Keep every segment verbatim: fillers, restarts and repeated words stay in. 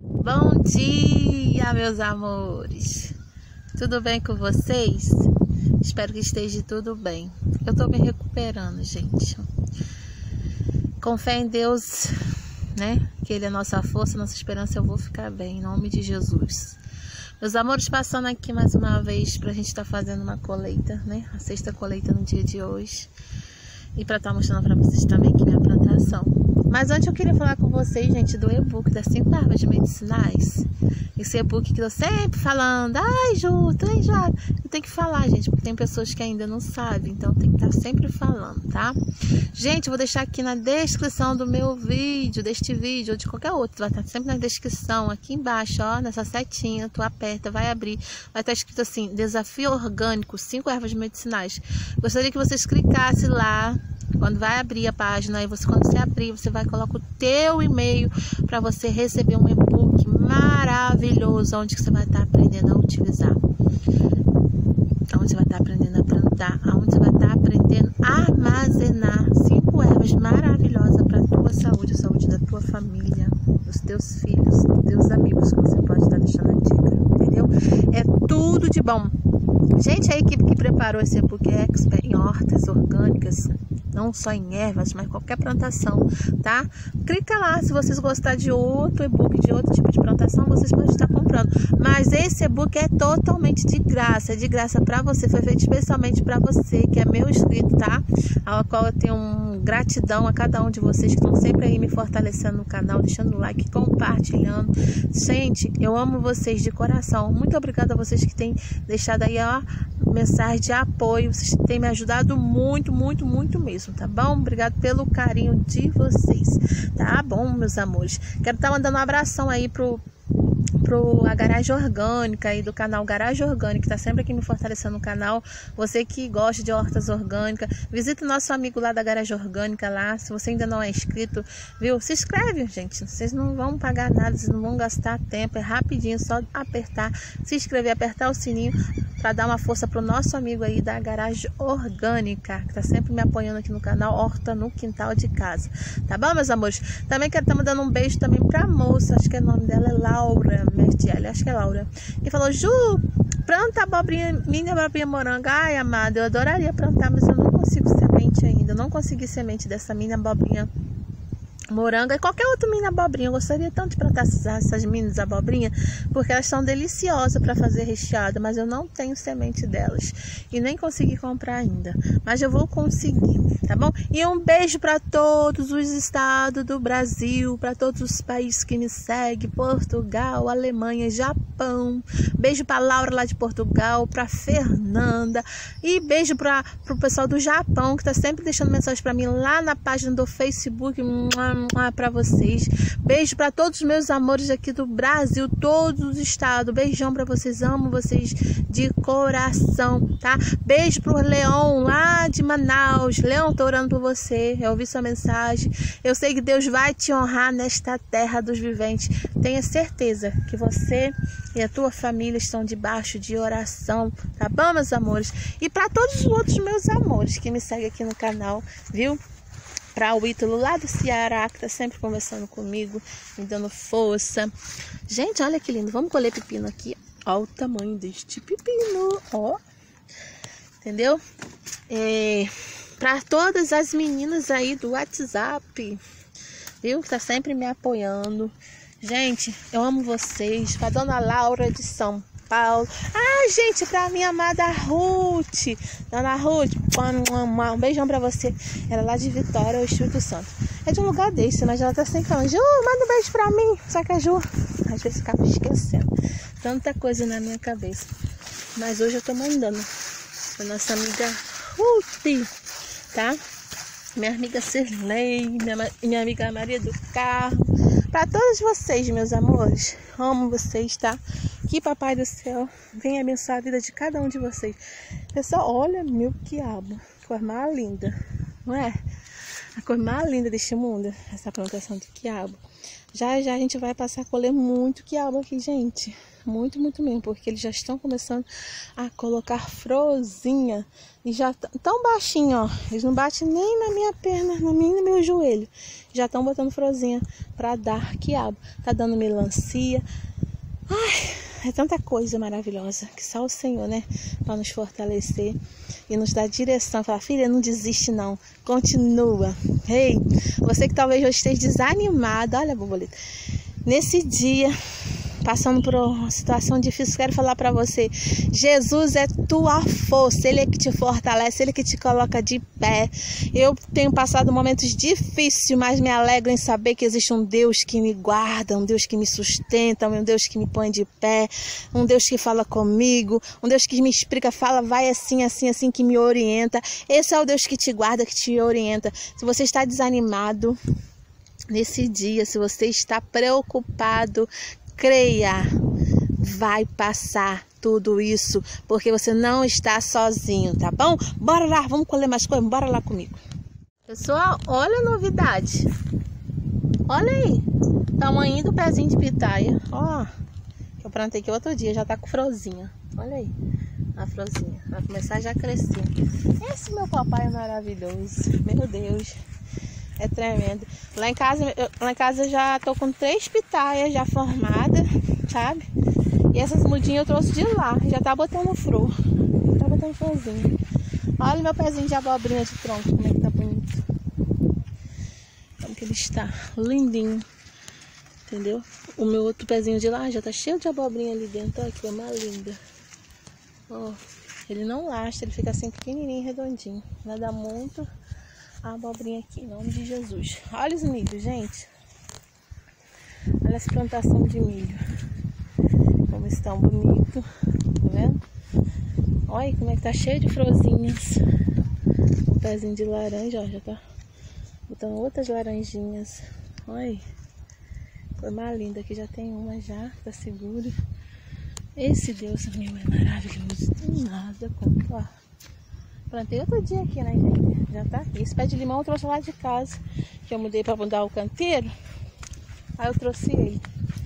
Bom dia, meus amores. Tudo bem com vocês? Espero que esteja tudo bem. Eu tô me recuperando, gente. Com fé em Deus, né? Que Ele é nossa força, nossa esperança. Eu vou ficar bem, em nome de Jesus. Meus amores, passando aqui mais uma vez pra gente estar tá fazendo uma colheita, né? A sexta colheita no dia de hoje. E pra estar tá mostrando pra vocês também aqui minha plantação. Mas antes eu queria falar com vocês, gente, do e-book das cinco ervas medicinais. Esse e-book que eu sempre falando, ai Ju, tu já... Eu tenho que falar, gente, porque tem pessoas que ainda não sabem, então tem que estar sempre falando, tá? Gente, eu vou deixar aqui na descrição do meu vídeo, deste vídeo, ou de qualquer outro, vai estar sempre na descrição, aqui embaixo, ó, nessa setinha, tu aperta, vai abrir, vai estar escrito assim, desafio orgânico, cinco ervas medicinais. Gostaria que vocês clicassem lá. Quando vai abrir a página, aí você, quando você abrir, você vai colocar o teu e-mail para você receber um e-book maravilhoso, onde você vai estar aprendendo a utilizar, onde você vai estar aprendendo a plantar, onde você vai estar aprendendo a armazenar cinco ervas maravilhosas para a tua saúde, a saúde da tua família, dos teus filhos, dos teus amigos, que você pode estar deixando a dica, entendeu? É tudo de bom. Gente, a equipe que preparou esse e-book é expert em hortas orgânicas, não só em ervas, mas qualquer plantação, tá? Clica lá, se vocês gostarem de outro e-book, de outro tipo de plantação, vocês podem estar comprando. Mas esse e-book é totalmente de graça, é de graça para você, foi feito especialmente para você, que é meu inscrito, tá? Ao qual eu tenho um gratidão a cada um de vocês que estão sempre aí me fortalecendo no canal, deixando o like, compartilhando. Gente, eu amo vocês de coração. Muito obrigada a vocês que têm deixado aí, ó, mensagem de apoio. Vocês têm me ajudado muito, muito, muito mesmo, tá bom? Obrigado pelo carinho de vocês, tá bom, meus amores? Quero estar mandando um abração aí pro pro a Garagem Orgânica aí do canal Garagem Orgânica, que tá sempre aqui me fortalecendo no canal. Você que gosta de hortas orgânicas, visita o nosso amigo lá da Garagem Orgânica lá. Se você ainda não é inscrito, viu? Se inscreve, gente. Vocês não vão pagar nada, vocês não vão gastar tempo, é rapidinho, só apertar, se inscrever, apertar o sininho para dar uma força pro nosso amigo aí da Garagem Orgânica, que tá sempre me apoiando aqui no canal Horta no Quintal de Casa. Tá bom, meus amores? Também quero estar mandando um beijo também pra moça, acho que o nome dela é Laura Mertielli, acho que é Laura, que falou: Ju, planta abobrinha, mini abobrinha moranga. Ai, amada, eu adoraria plantar, mas eu não consigo semente ainda, eu não consegui semente dessa mini abobrinha moranga e qualquer outro mini abobrinha. Eu gostaria tanto de plantar essas, essas mini abobrinhas, porque elas são deliciosas para fazer recheada, mas eu não tenho semente delas e nem consegui comprar ainda, mas eu vou conseguir, tá bom? E um beijo para todos os estados do Brasil, para todos os países que me seguem, Portugal, Alemanha, Japão. Beijo para Laura lá de Portugal, para Fernanda, e beijo para o pessoal do Japão que tá sempre deixando mensagem para mim lá na página do Facebook. Para vocês, beijo para todos os meus amores aqui do Brasil, todos os estados, beijão para vocês, amo vocês de coração, tá? Beijo pro Leão lá de Manaus. Leão, tô orando por você, eu ouvi sua mensagem, eu sei que Deus vai te honrar nesta terra dos viventes, tenha certeza que você e a tua família estão debaixo de oração, tá bom, meus amores? E para todos os outros meus amores que me seguem aqui no canal, viu? Para o Ítalo lá do Ceará, que tá sempre conversando comigo, me dando força. Gente, olha que lindo. Vamos colher pepino aqui. Olha o tamanho deste pepino, ó. Entendeu? É, para todas as meninas aí do WhatsApp, viu? Que tá sempre me apoiando. Gente, eu amo vocês. Para dona Laura de São Paulo. Ah, gente, pra minha amada Ruth, dona Ruth, um beijão pra você. Ela é lá de Vitória, o Espírito Santo. É de um lugar desse, mas ela tá sempre falando: Ju, manda um beijo pra mim. Só que a Ju, às vezes, ficava esquecendo. Tanta coisa na minha cabeça. Mas hoje eu tô mandando pra nossa amiga Ruth, tá? Minha amiga Cirlei, minha, minha amiga Maria do Carmo. Pra todos vocês, meus amores, amo vocês, tá? Que Papai do Céu venha abençoar a vida de cada um de vocês. Pessoal, olha meu quiabo, a cor mais linda, não é? A cor mais linda deste mundo, essa plantação de quiabo. Já já a gente vai passar a colher muito quiabo aqui, gente. muito, muito mesmo, porque eles já estão começando a colocar florzinha e já tão baixinho, ó, eles não batem nem na minha perna, nem no meu joelho, já estão botando florzinha para dar quiabo, tá dando melancia. Ai, é tanta coisa maravilhosa que só o Senhor, né, para nos fortalecer e nos dar direção. Falar, filha, não desiste não, continua. Ei, hey, você que talvez hoje esteja desanimado, olha a borboleta, nesse dia, passando por uma situação difícil, quero falar para você, Jesus é tua força, Ele é que te fortalece, Ele é que te coloca de pé. Eu tenho passado momentos difíceis, mas me alegro em saber que existe um Deus que me guarda, um Deus que me sustenta, um Deus que me põe de pé, um Deus que fala comigo, um Deus que me explica, fala, vai assim, assim, assim, que me orienta. Esse é o Deus que te guarda, que te orienta. Se você está desanimado nesse dia, se você está preocupado, creia, vai passar tudo isso, porque você não está sozinho, tá bom? Bora lá, vamos colher mais coisas, bora lá comigo. Pessoal, olha a novidade. Olha aí, tamanho do pezinho de pitaia. Ó, que eu plantei aqui outro dia, já tá com florzinha. Olha aí, a florzinha, vai começar já a crescer. Esse meu papai é maravilhoso, meu Deus. É tremendo. Lá em casa, eu, lá em casa já tô com três pitaias já formadas, sabe? E essas mudinhas eu trouxe de lá. Já tá botando flor. Tá botando florzinha. Olha meu pezinho de abobrinha de tronco, como é que tá bonito. Como que ele está. Lindinho. Entendeu? O meu outro pezinho de lá já tá cheio de abobrinha ali dentro. Olha que coisa mais linda. Ó, ele não lastra, ele fica assim pequenininho, redondinho. Vai dar muito a abobrinha aqui, em nome de Jesus. Olha os milhos, gente. Olha essa plantação de milho. Como estão bonitos. Tá vendo? Olha como é que tá cheio de florzinhas. Um pezinho de laranja, ó, já tá botando outras laranjinhas. Olha. Foi mais linda, aqui já tem uma já, tá seguro. Esse Deus meu é maravilhoso. Tem nada contra. Ó. Plantei outro dia aqui, né, gente? Já tá aqui. Esse pé de limão eu trouxe lá de casa, que eu mudei para mudar o canteiro. Aí eu trouxe ele.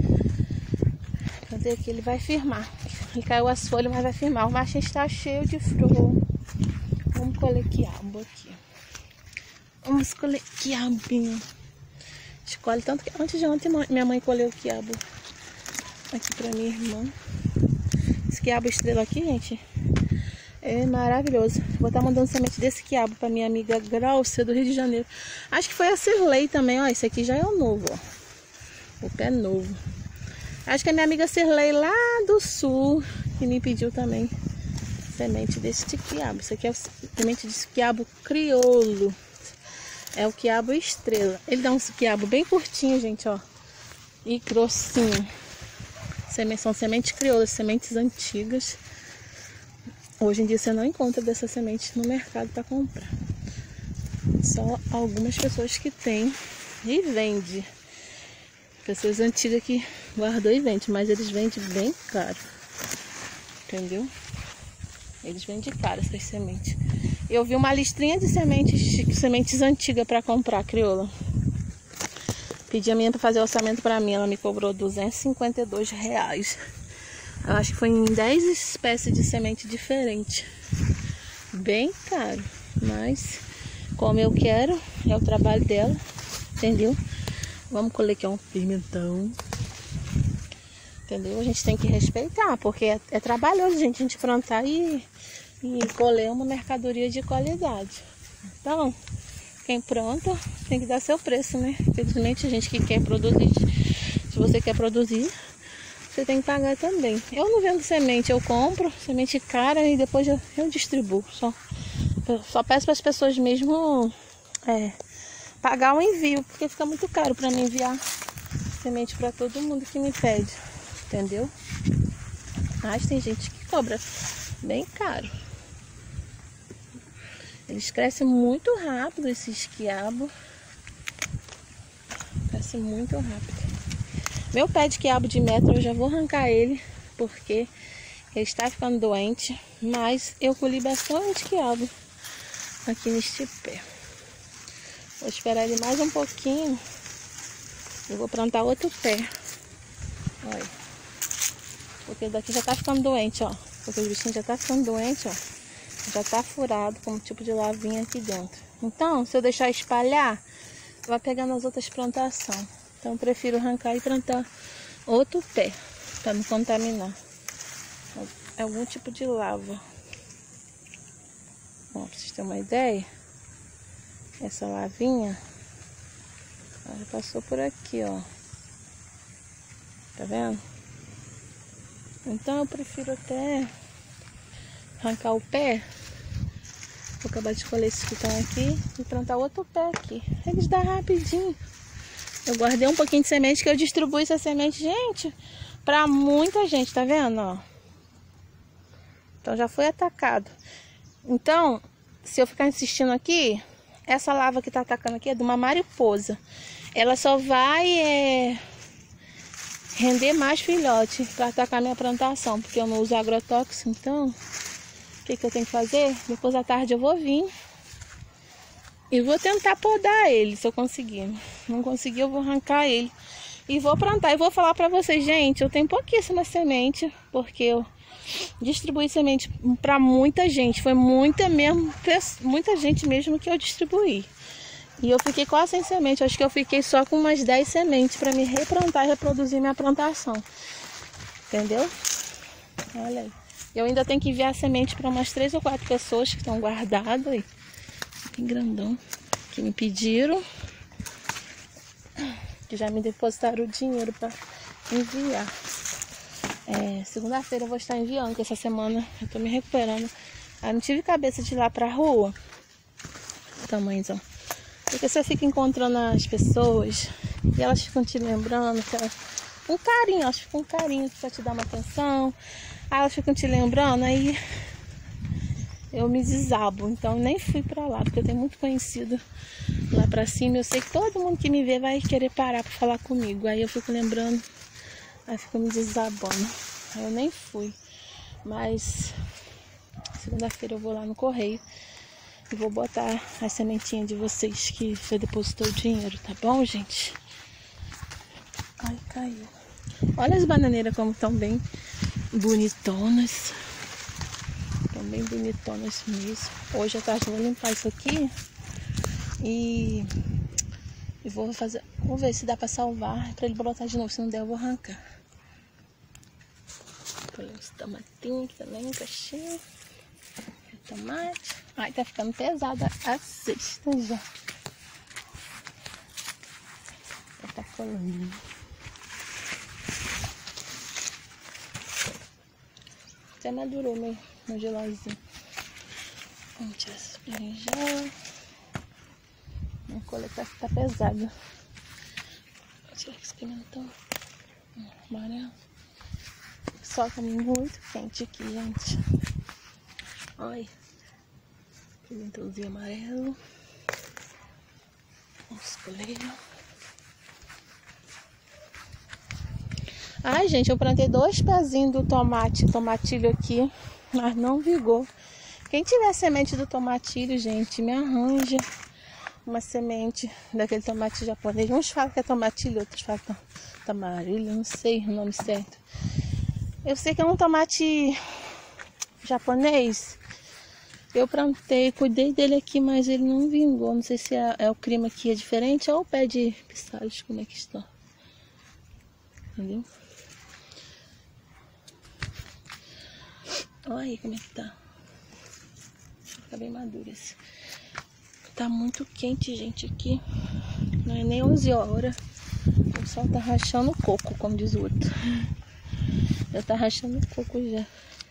Plantei aqui, ele vai firmar. Ele caiu as folhas, mas vai firmar. O machinho está cheio de flor. Vamos colher quiabo aqui. Vamos colher quiabinho. Escolhe tanto que antes de ontem minha mãe colheu o quiabo aqui pra minha irmã. Esse quiabo estrela aqui, gente, é maravilhoso. Vou estar mandando semente desse quiabo para minha amiga Glaucia do Rio de Janeiro. Acho que foi a Cirlei também, ó. Esse aqui já é o novo, ó. O pé novo. Acho que é minha amiga Cirlei lá do sul que me pediu também semente desse quiabo. Isso aqui é semente desse quiabo crioulo. É o quiabo estrela. Ele dá um quiabo bem curtinho, gente, ó. E grossinho. São sementes crioulas, sementes antigas. Hoje em dia você não encontra dessa semente no mercado para comprar. Só algumas pessoas que têm e vende. Pessoas antigas que guardou e vende, mas eles vendem bem caro. Entendeu? Eles vendem caro essas sementes. Eu vi uma listrinha de sementes, sementes antigas para comprar, crioula. Pedi a minha para fazer o orçamento para mim, ela me cobrou duzentos e cinquenta e dois reais. Eu acho que foi em dez espécies de semente diferentes. Bem caro, mas como eu quero, é o trabalho dela, entendeu? Vamos colher aqui um pimentão. Entendeu? A gente tem que respeitar, porque é, é trabalhoso, gente, a gente plantar e, e colher uma mercadoria de qualidade. Então, quem planta tem que dar seu preço, né? Infelizmente, a gente que quer produzir, se você quer produzir, você tem que pagar também. Eu não vendo semente, eu compro semente cara e depois eu, eu distribuo. Só, eu só peço para as pessoas mesmo é, pagar o envio, porque fica muito caro para mim enviar semente para todo mundo que me pede, entendeu? Mas tem gente que cobra bem caro. Eles crescem muito rápido, esses quiabos. Crescem muito rápido. Meu pé de quiabo de metro, eu já vou arrancar ele, porque ele está ficando doente. Mas eu colhi bastante quiabo aqui neste pé. Vou esperar ele mais um pouquinho. Eu vou plantar outro pé. Olha. Porque daqui já tá ficando doente, ó. Porque os bichinhos já tá ficando doente, ó. Já tá furado com um tipo de lavinha aqui dentro. Então, se eu deixar espalhar, vai pegar nas outras plantações. Então, eu prefiro arrancar e plantar outro pé, para não contaminar. É algum tipo de lava. Bom, pra vocês terem uma ideia, essa lavinha, ela passou por aqui, ó. Tá vendo? Então, eu prefiro até arrancar o pé. Vou acabar de colher esses que estão aqui e plantar outro pé aqui. Eles dão rapidinho. Eu guardei um pouquinho de semente que eu distribuí essa semente, gente, pra muita gente, tá vendo, ó? Então já foi atacado. Então, se eu ficar insistindo aqui, essa lava que tá atacando aqui é de uma mariposa. Ela só vai é, render mais filhote pra atacar minha plantação, porque eu não uso agrotóxico. Então, o que que eu tenho que fazer? Depois da tarde eu vou vir e vou tentar podar ele, se eu conseguir. Não conseguir, eu vou arrancar ele e vou plantar. E vou falar pra vocês, gente, eu tenho pouquíssima semente, porque eu distribuí semente pra muita gente. Foi muita mesmo, muita gente mesmo que eu distribuí. E eu fiquei quase sem semente. Acho que eu fiquei só com umas dez sementes pra me replantar e reproduzir minha plantação. Entendeu? Olha aí. Eu ainda tenho que enviar semente para umas três ou quatro pessoas que estão guardadas aí. Bem grandão. Que me pediram. Que já me depositaram o dinheiro para enviar. É, segunda-feira eu vou estar enviando, porque essa semana eu tô me recuperando. Aí não tive cabeça de ir lá pra rua. Tamanhozão. Porque você fica encontrando as pessoas e elas ficam te lembrando. Que elas, um carinho, elas ficam um carinho pra te dar uma atenção. Aí elas ficam te lembrando, aí eu me desabo. Então nem fui pra lá, porque eu tenho muito conhecido lá pra cima. Eu sei que todo mundo que me vê vai querer parar pra falar comigo. Aí eu fico lembrando, aí fico me desabando. Aí eu nem fui. Mas segunda-feira eu vou lá no correio e vou botar a sementinha de vocês que já depositou o dinheiro, tá bom, gente? Ai, caiu. Olha as bananeiras como estão bem bonitonas. Estão bem bonitonas mesmo. Hoje à tarde eu vou limpar isso aqui. E, e vou fazer. Vou ver se dá pra salvar. Pra ele brotar de novo. Se não der, eu vou arrancar. Colher esse tomatinho aqui também, um cachinho. Tomate. Ai, tá ficando pesada a cesta já. Já tá colando. Até madurou meu, meu gelozinho. Vamos tirar essas berinjelas. Vamos coletar se tá pesado. Vou tirar esse pimentão amarelo. O sol tá muito quente aqui, gente. Olha. Pimentãozinho amarelo. Vamos colher. Ai, gente, eu plantei dois pezinhos do tomate, tomatilho aqui, mas não vingou. Quem tiver semente do tomatilho, gente, me arranja uma semente daquele tomate japonês. Uns falam que é tomatilho, outros falam que é tamarilho, não sei o nome certo. Eu sei que é um tomate japonês. Eu plantei, cuidei dele aqui, mas ele não vingou. Não sei se é, é o clima aqui é diferente ou o pé de pissalhos, como é que está. Entendeu? Olha aí como é que tá. Tá bem maduro esse. Tá muito quente, gente, aqui. Não é nem onze horas. O sol tá rachando o coco, como diz o outro. Já tá rachando o coco já.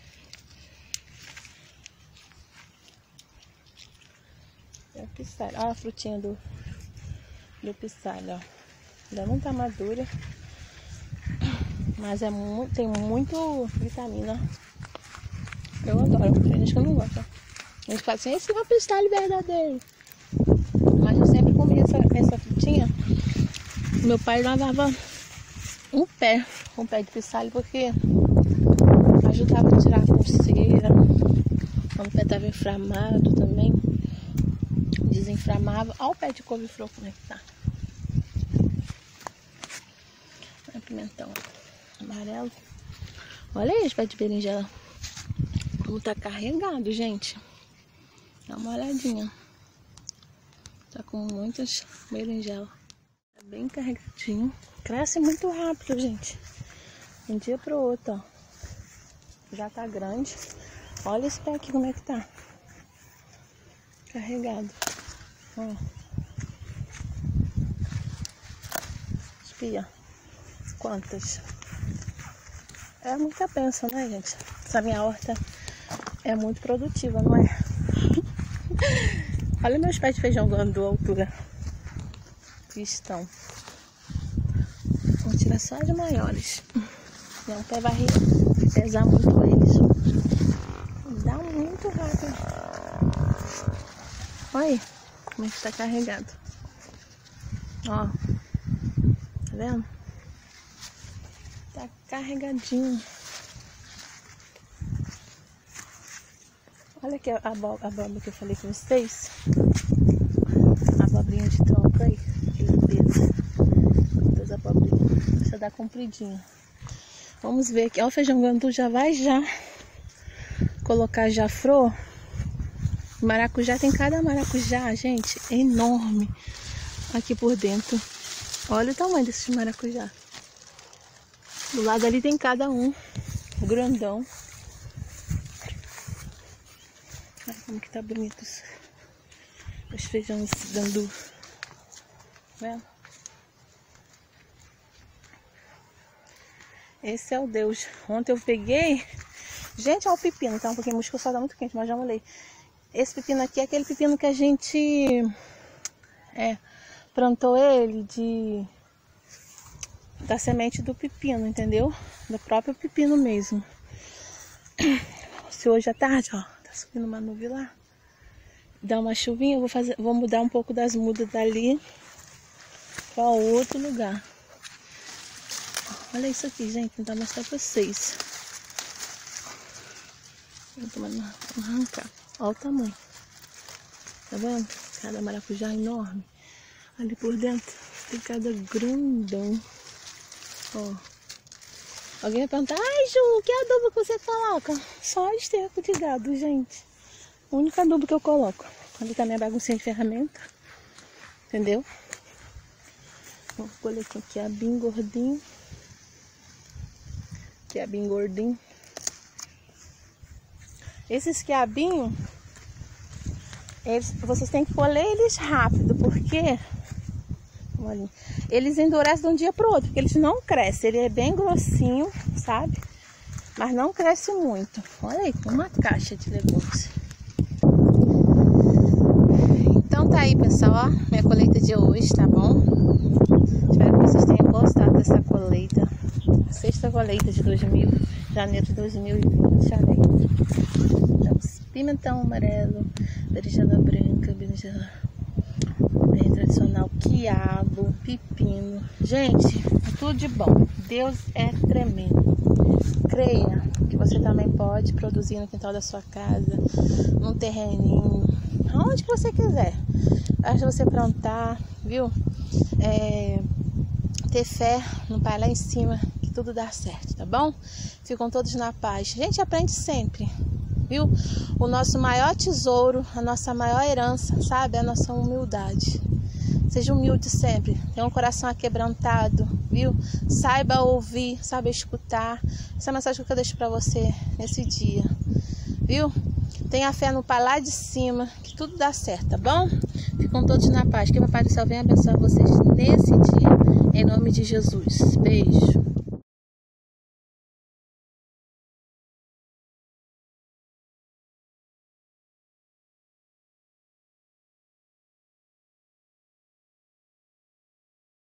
É o pissalho. Olha a frutinha do, do pissalho, ó. Ainda não tá madura. Mas é muito, tem muito vitamina. Eu adoro, tem gente que eu não gosto. A gente fala assim, esse é o pistalho verdadeiro. Mas eu sempre comi essa, essa frutinha. Meu pai lavava um pé com um pé de pistalho, porque ajudava a tirar a coceira. Quando o pé estava inflamado também, desinflamava. Olha o pé de couve-flor como é que tá. Olha o pimentão amarelo. Olha aí os pés de berinjela. Como tá carregado, gente. Dá uma olhadinha. Tá com muitas berinjelas. Tá bem carregadinho. Cresce muito rápido, gente. De um dia pro outro, ó. Já tá grande. Olha esse pé aqui como é que tá. Carregado. Ó. Espia. Quantas? É muita bênção, né, gente? Essa minha horta é muito produtiva, não é? Olha meus pés de feijão gandu, a altura que estão. Vou tirar só de maiores. Não, pé vai pesar muito eles. Dá muito rápido. Olha aí como é que está carregado. Ó. Tá vendo? Tá carregadinho. Olha aqui a abóbora que eu falei com vocês. A abobrinha de tronco aí. Que lindeza. Quantas abobrinhas. Essa dá compridinha. Vamos ver aqui. Ó, o feijão gandu já vai já colocar jafrô. Maracujá, tem cada maracujá, gente, é enorme aqui por dentro. Olha o tamanho desses maracujá. Do lado ali tem cada um, grandão. Olha como que tá bonito os feijões gandu. Tá vendo? Esse é o Deus. Ontem eu peguei. Gente, olha o pepino, tá um pouquinho murcho, o sol tá muito quente, mas já molhei. Esse pepino aqui é aquele pepino que a gente é, plantou ele de da semente do pepino, entendeu? Do próprio pepino mesmo. Se hoje à tarde, ó, tá subindo uma nuvem lá, dá uma chuvinha, eu vou fazer, vou mudar um pouco das mudas dali para outro lugar. Olha isso aqui, gente, vou tentar mostrar pra vocês. Vou tomar arrancar. Olha o tamanho. Tá vendo? Cada maracujá enorme. Ali por dentro tem cada grandão. Ó. Alguém vai perguntar: ai, Ju, que adubo que você coloca? Só esterco de gado, gente. O único adubo que eu coloco. Ali tá minha baguncinha de ferramenta. Entendeu? Vou colher aqui, aqui é bem gordinho. Aqui é bem gordinho. Esses quiabinhos, eles, vocês têm que colher eles rápido, porque olha, eles endurecem de um dia para o outro, porque eles não crescem. Ele é bem grossinho, sabe? Mas não cresce muito. Olha aí, uma caixa de legumes. Então tá aí, pessoal, ó, minha colheita de hoje, tá bom? Espero que vocês tenham gostado dessa colheita. A sexta colheita de dois mil, janeiro de dois mil e vinte. Temos pimentão amarelo, berinjela branca, berinjela bem tradicional, quiabo, pepino. Gente, é tudo de bom. Deus é tremendo. Creia que você também pode produzir no quintal da sua casa, num terreninho, aonde que você quiser. Basta você plantar, viu? É, ter fé no Pai lá em cima, que tudo dá certo, tá bom? Ficam todos na paz. A gente aprende sempre, viu? O nosso maior tesouro, a nossa maior herança, sabe? É a nossa humildade. Seja humilde sempre. Tenha um coração aquebrantado, viu? Saiba ouvir, saiba escutar. Essa é a mensagem que eu deixo pra você nesse dia, viu? Tenha fé no Pai lá de cima, que tudo dá certo, tá bom? Ficam todos na paz. Que o Papai do Céu venha abençoar vocês nesse dia, em nome de Jesus. Beijo.